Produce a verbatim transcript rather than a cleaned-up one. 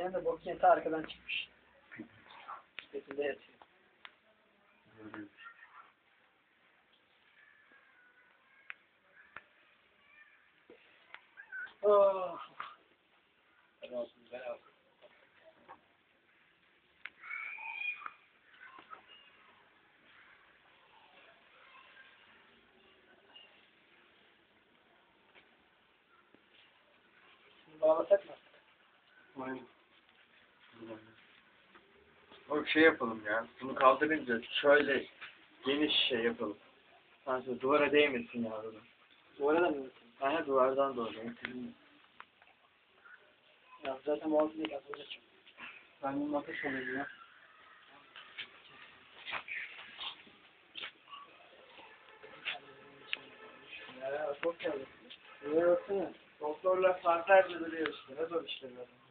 Senin de bok yatağı arkadan çıkmış. Üstünde yatıyor. Oh. Bağlasak mı? Aynen. O şey yapalım ya. Bunu kaldırınca şöyle geniş şey yapalım. Sanki duvara değmesin ya burada. Duvara da mı yatıyor? Aynen duvardan doğru. Ya zaten bu altındaki atılacak. Ben bunu ateş alayım ya. Ya çok geldi. Şuraya baksana. Doktorlar saatlerce duruyor işte. Ne zor işler zaten.